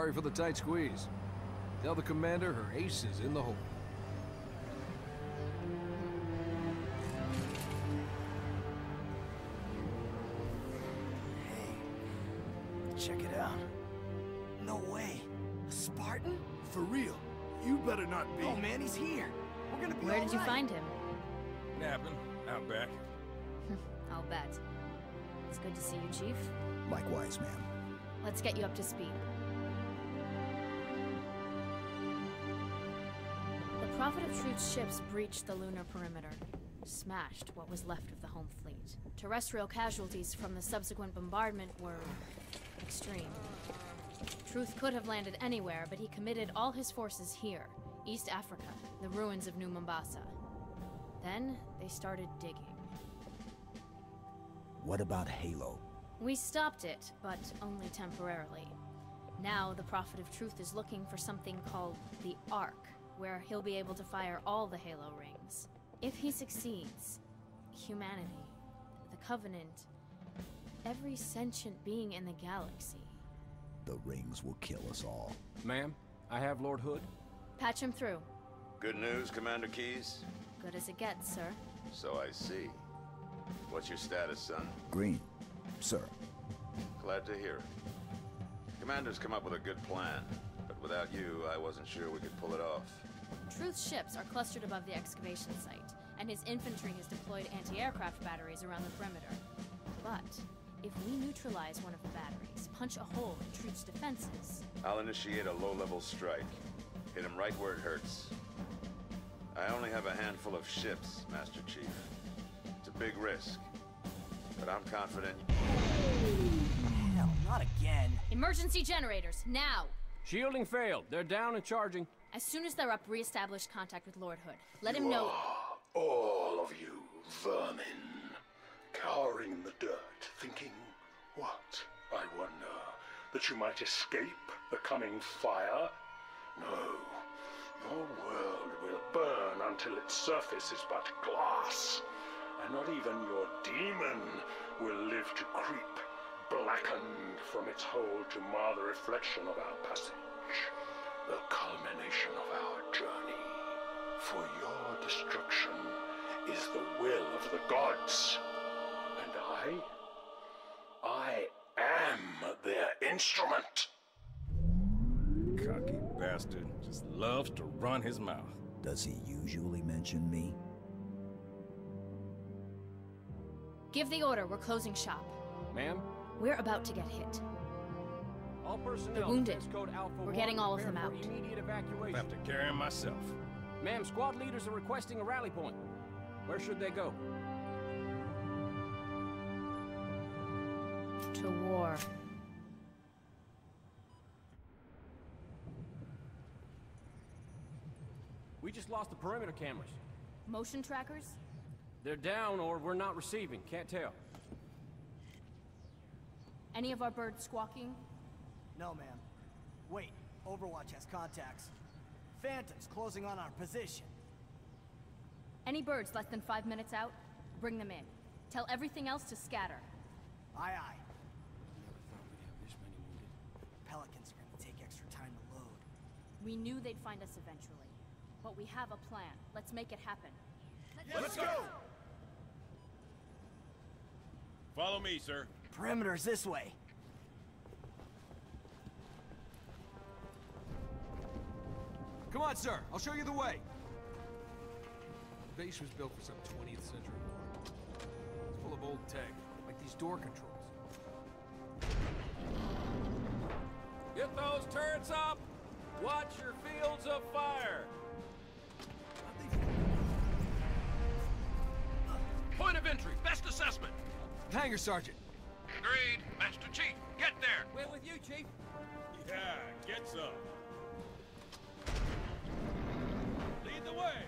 Sorry for the tight squeeze. Tell the commander her ace is in the hole. Hey, check it out. No way. A Spartan? For real. You better not be. Oh man, he's here. We're gonna be Where did you find him? Napping, out back. I'll bet. It's good to see you, Chief. Likewise, ma'am. Let's get you up to speed. The Prophet of Truth's ships breached the lunar perimeter, smashed what was left of the home fleet. Terrestrial casualties from the subsequent bombardment were extreme. Truth could have landed anywhere, but he committed all his forces here, East Africa, the ruins of New Mombasa. Then they started digging. What about Halo? We stopped it, but only temporarily. Now the Prophet of Truth is looking for something called the Ark, where he'll be able to fire all the Halo rings. If he succeeds, humanity, the Covenant, every sentient being in the galaxy. The rings will kill us all. Ma'am, I have Lord Hood. Patch him through. Good news, Commander Keyes? Good as it gets, sir. So I see. What's your status, son? Green, sir. Glad to hear it. Commander's come up with a good plan, but without you, I wasn't sure we could pull it off. Truth's ships are clustered above the excavation site, and his infantry has deployed anti-aircraft batteries around the perimeter. But if we neutralize one of the batteries, punch a hole in Truth's defenses... I'll initiate a low-level strike. Hit him right where it hurts. I only have a handful of ships, Master Chief. It's a big risk, but I'm confident... Hell, not again. Emergency generators, now! Shielding failed. They're down and charging. As soon as they're up, re-establish contact with Lord Hood. Let him know... All of you vermin, cowering in the dirt, thinking, what, I wonder, that you might escape the coming fire? No, your world will burn until its surface is but glass, and not even your demon will live to creep, blackened from its hole to mar the reflection of our passage, the culmination of our journey. For your destruction is the will of the gods, and I am their instrument. Cocky bastard just loves to run his mouth. Does he usually mention me? Give the order, we're closing shop. Ma'am? We're about to get hit. All personnel... They're wounded. Code Alpha We're getting all of them prepare out. for immediate I evacuation. have to carry him myself. Ma'am, squad leaders are requesting a rally point. Where should they go? To war. We just lost the perimeter cameras. Motion trackers? They're down or we're not receiving. Can't tell. Any of our birds squawking? No, ma'am. Wait, Overwatch has contacts. Phantoms closing on our position. Any birds less than 5 minutes out? Bring them in. Tell everything else to scatter. Aye, aye. Never thought we'd have this many wounded. Pelicans are gonna take extra time to load. We knew they'd find us eventually. But we have a plan. Let's make it happen. Let's go! Follow me, sir. Perimeter's this way. Come on, sir. I'll show you the way. The base was built for some 20th century war. It's full of old tech, like these door controls. Get those turrets up! Watch your fields of fire! Point of entry, best assessment. Hangar Sergeant. Agreed. Master Chief, get there. We're with you, Chief. Yeah, get some. Lead the way.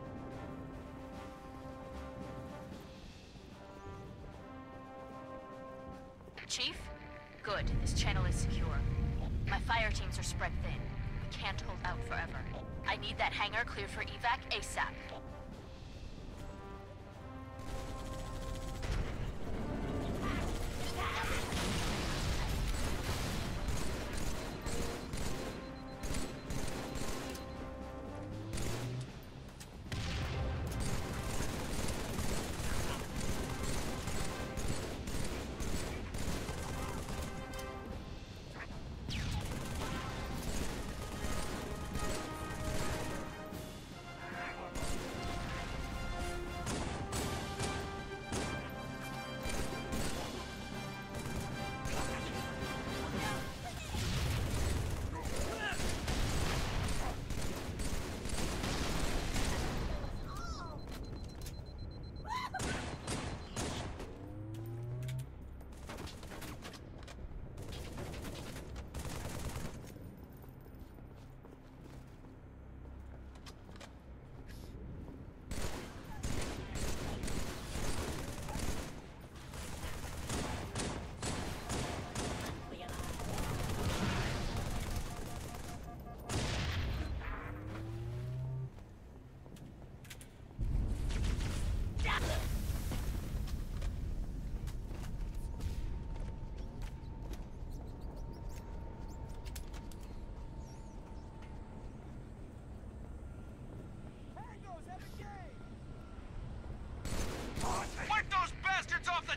Chief? Good. This channel is secure. My fire teams are spread thin. We can't hold out forever. I need that hangar cleared for evac ASAP.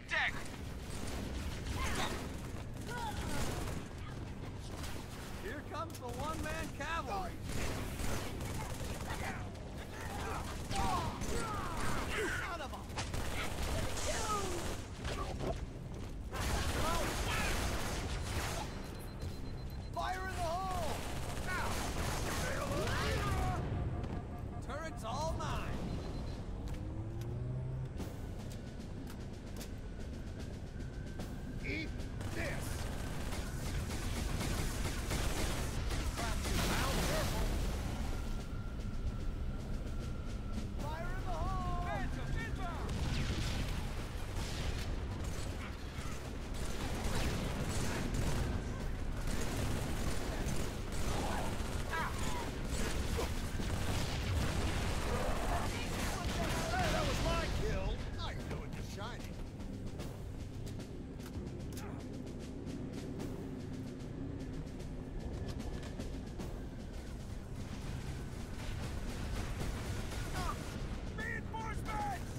deck! Here comes the one-man cavalry. Son of a... Fire in the hole! Turrets all mine. Eat this! Fire in the hole! Phantom, inbound! Hey, that was my kill! Now you know it's shiny. Reinforcements!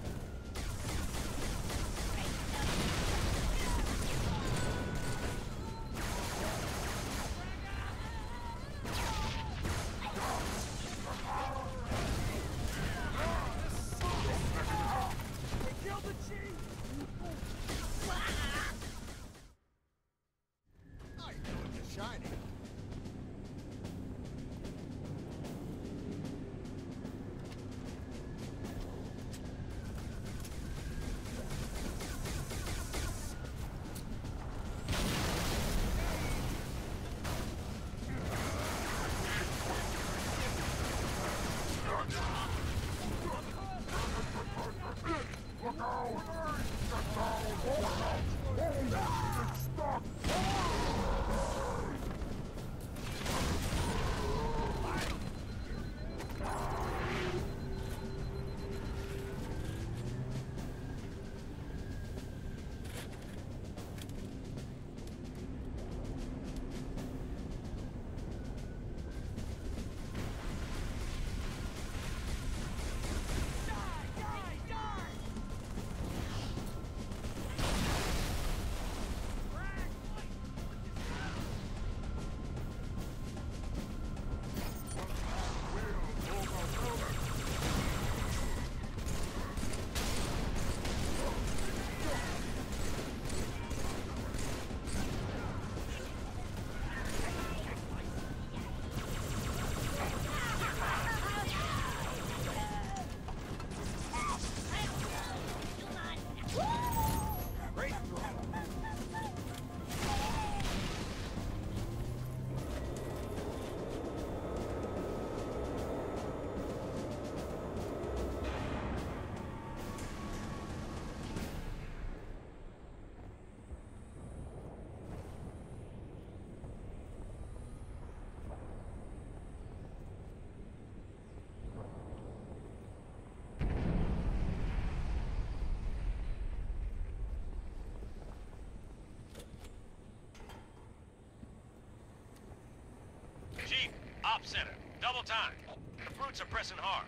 We killed the chief! Now you know it's shiny. Chief, op center. Double time. The fruits are pressing hard.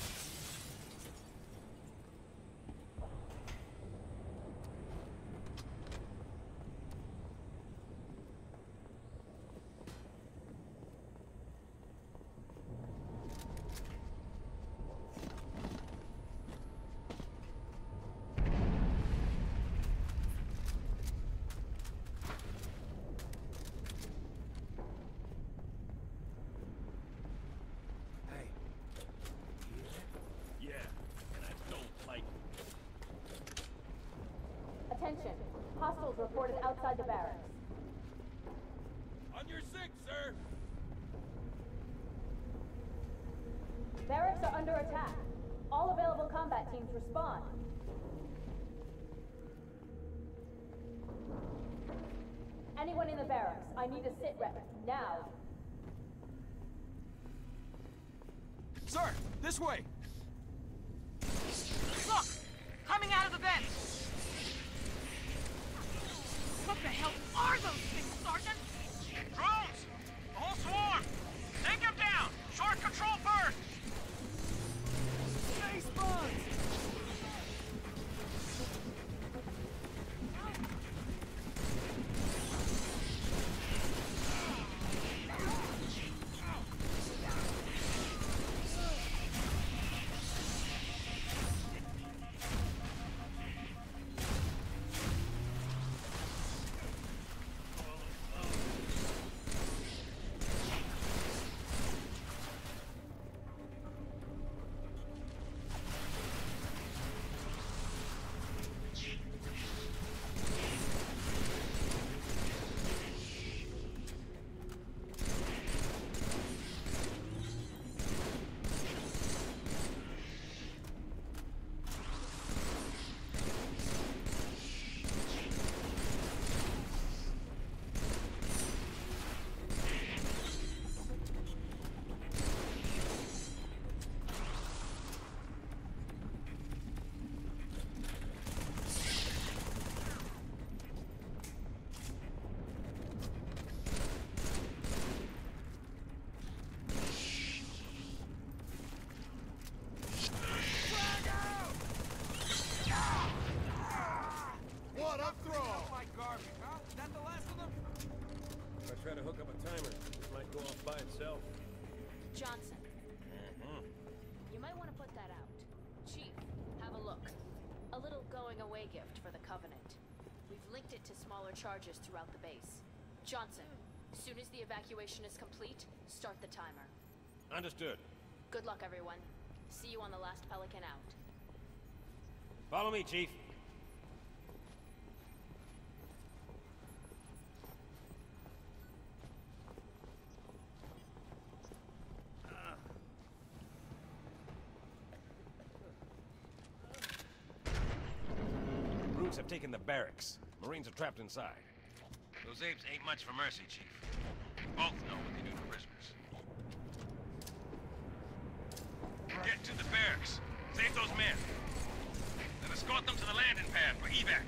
Attention. Hostiles reported outside the barracks. On your six, sir. Barracks are under attack. All available combat teams respond. Anyone in the barracks, I need a sit rep. Now. Sir, this way! Look! Coming out of the vents! What the hell are those things, Sergeant? Drones! The whole swarm! Take them down! Short control first! Space bugs! away gift for the Covenant. We've linked it to smaller charges throughout the base. Johnson, as soon as the evacuation is complete, start the timer. Understood. Good luck, everyone. See you on the last Pelican out. Follow me, Chief. Brutes have taken the barracks. Marines are trapped inside. Those apes ain't much for mercy, Chief. We both know what they do to prisoners. Get to the barracks. Save those men. Then escort them to the landing pad for evac.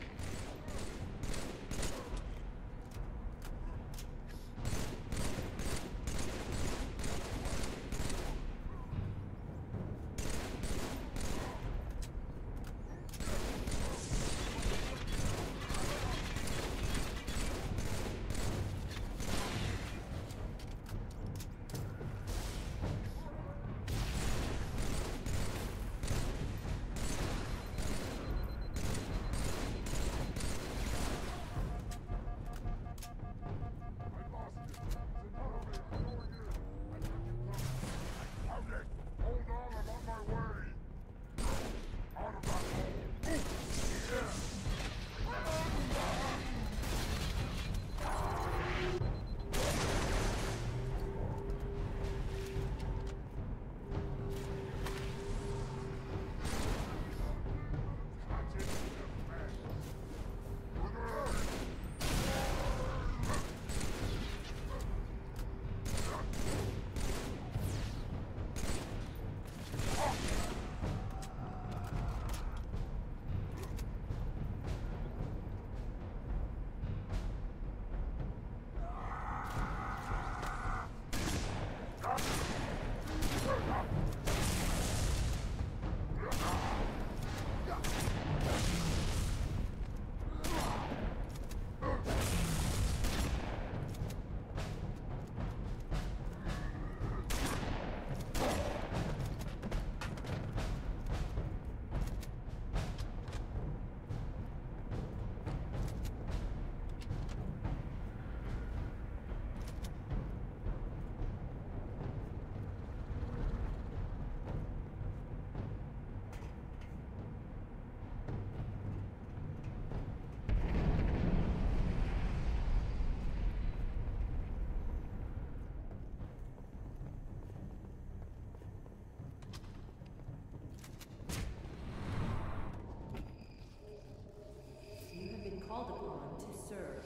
Called upon to serve.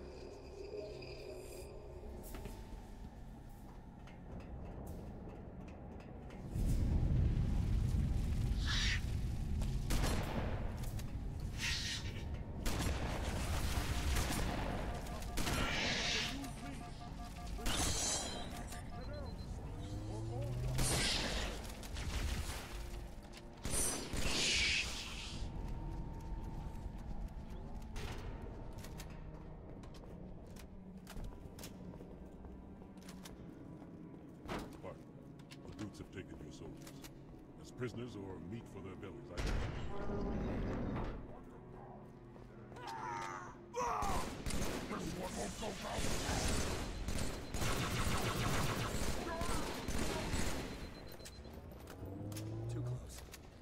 Have taken your soldiers as prisoners or meat for their bellies. I don't know. This one won't go down. Too close.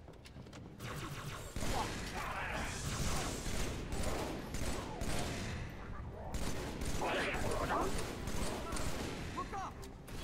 Look up!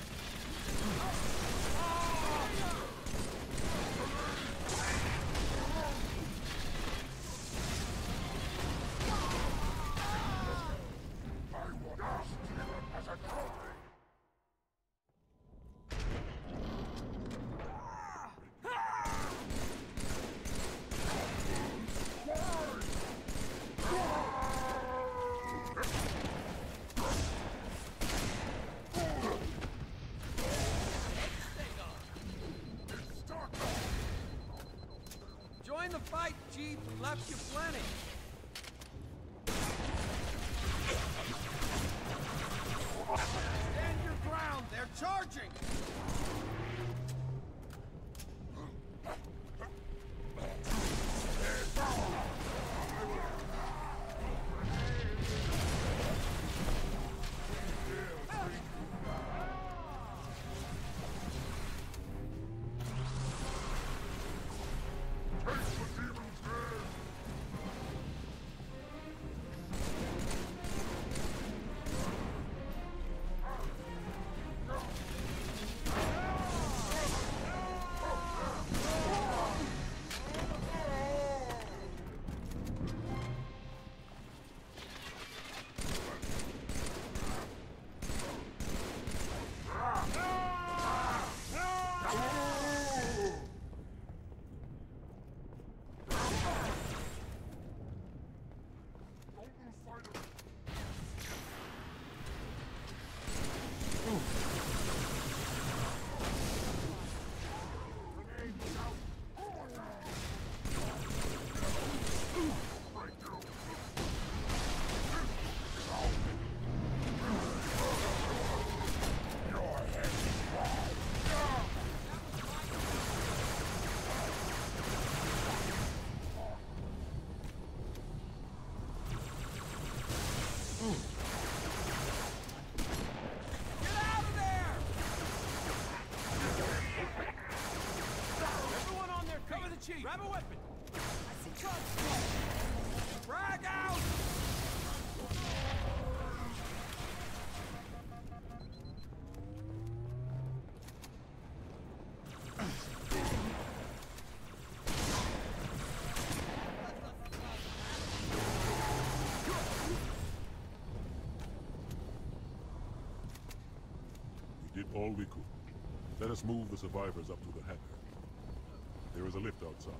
Join the fight, Chief. Left you plenty. Stand your ground. They're charging. Chief! Grab a weapon! I see trucks! Frag out! We did all we could. Let us move the survivors up to the hangar. There is a lift outside.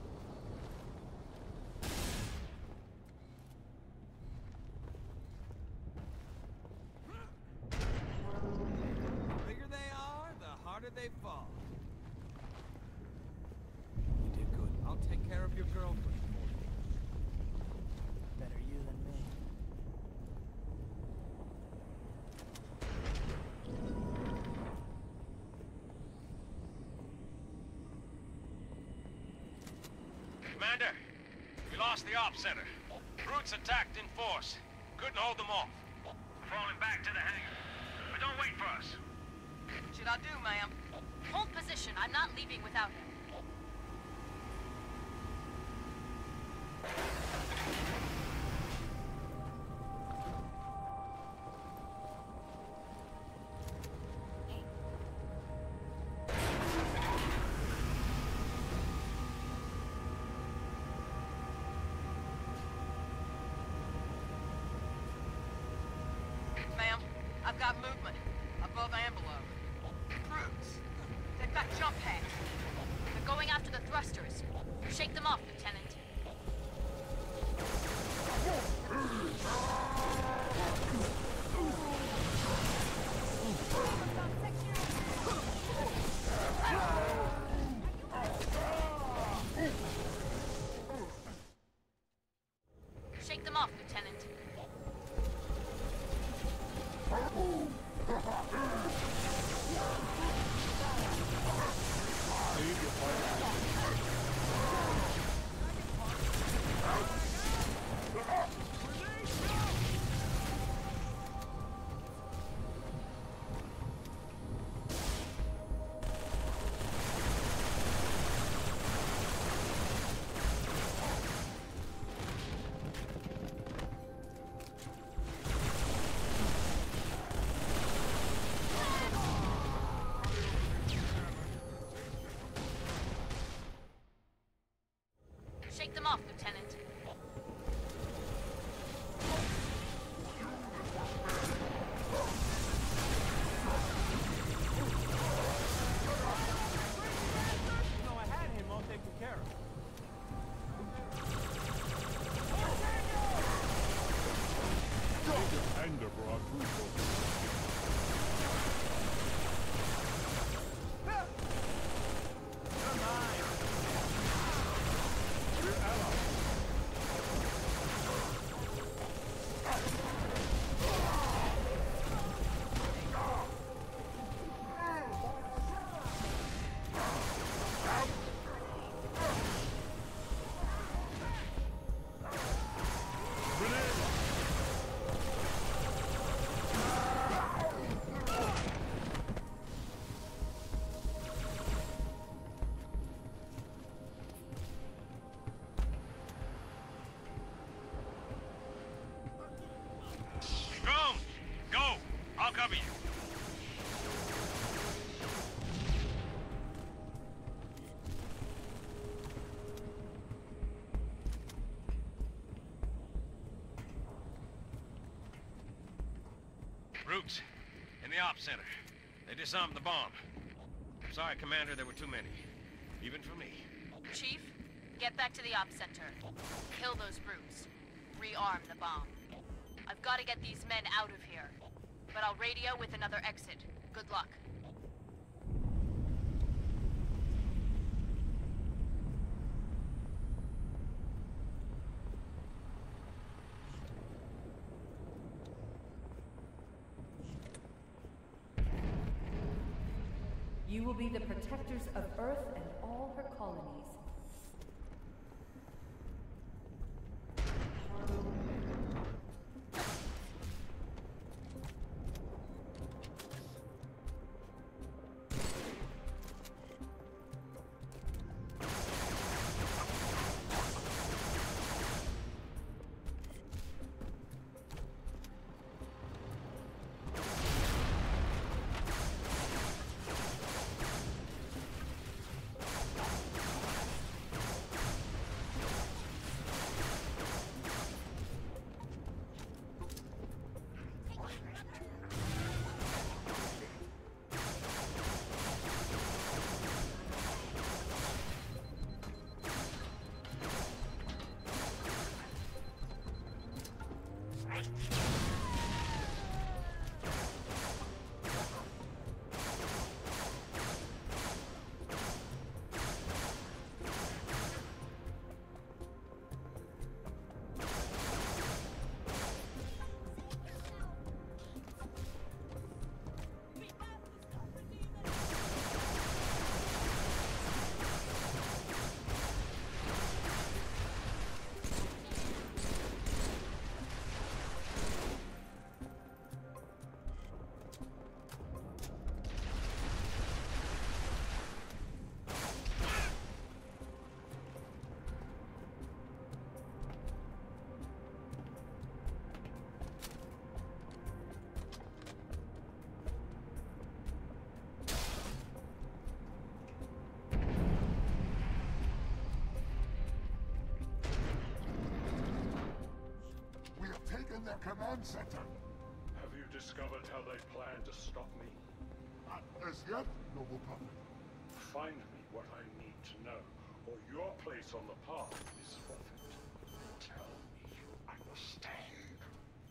The bigger they are, the harder they fall. You did good. I'll take care of your girlfriend for you. Better you than me. Commander, we lost the ops center. Brutes attacked in force. Couldn't hold them off. Falling back to the hangar. But don't wait for us. What should I do, ma'am? Hold position. I'm not leaving without him. Ma'am, I've got movement. Above envelope. Brutes. They've got jump pads. They're going after the thrusters. Shake them off, Lieutenant. Shake them off, Lieutenant. Shake them off, Lieutenant. No, I had him all taken care of. Anger for our crew folks. Drone, go! I'll cover you. Brutes, in the ops center. They disarmed the bomb. Sorry, Commander, there were too many. Even for me. Chief, get back to the ops center. Kill those brutes. Rearm the bomb. I've got to get these men out of here. But I'll radio with another exit. Good luck. You will be the protectors of Earth and all her colonies. command center. Have you discovered how they plan to stop me? Not as yet, noble prophet. Find me what I need to know, or your place on the path is forfeit. Tell me you understand.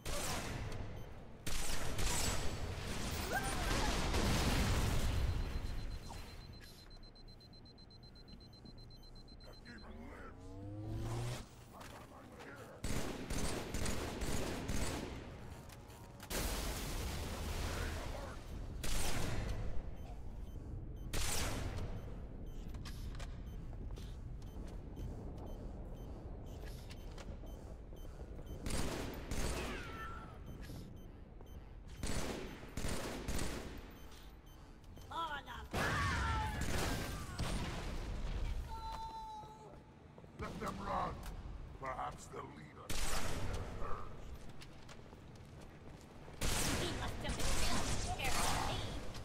Let them run. Perhaps they'll lead us back to their herds. He must have been real scared of me.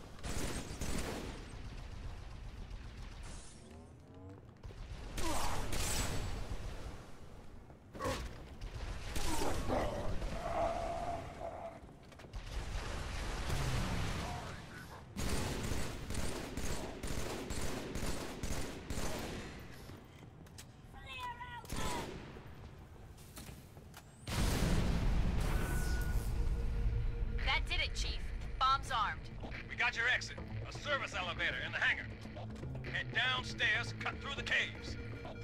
That did it, Chief. Bombs armed. We got your exit. A service elevator in the hangar. Head downstairs, cut through the caves.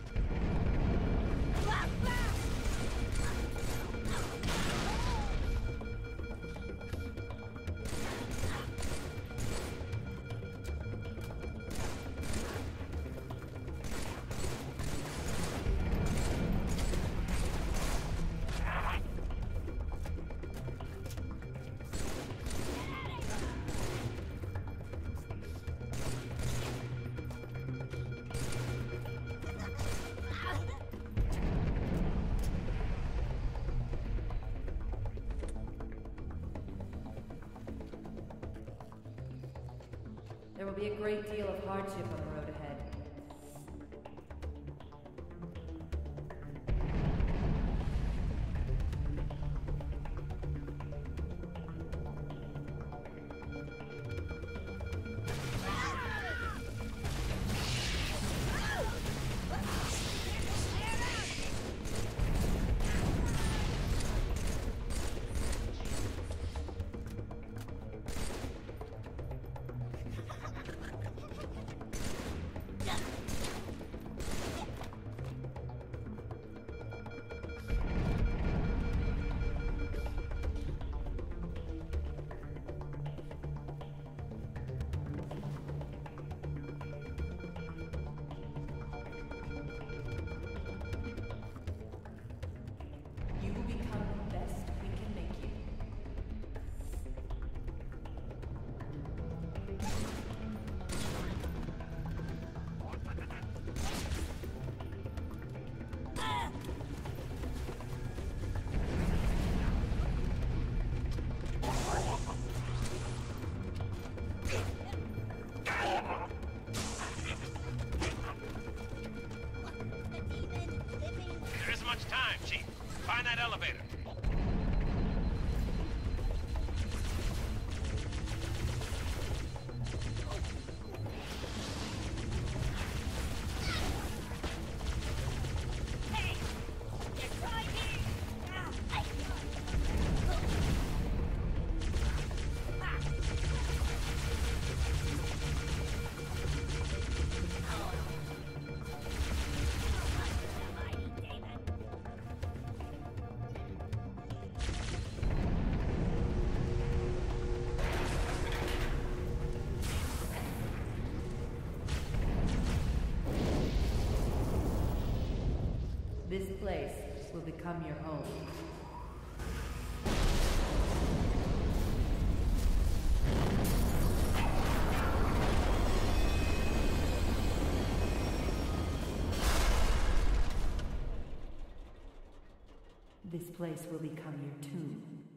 There will be a great deal of hardship on the road ahead. You will become the best we can make you. There isn't much time, Chief. Find that elevator. This place will become your home. This place will become your tomb.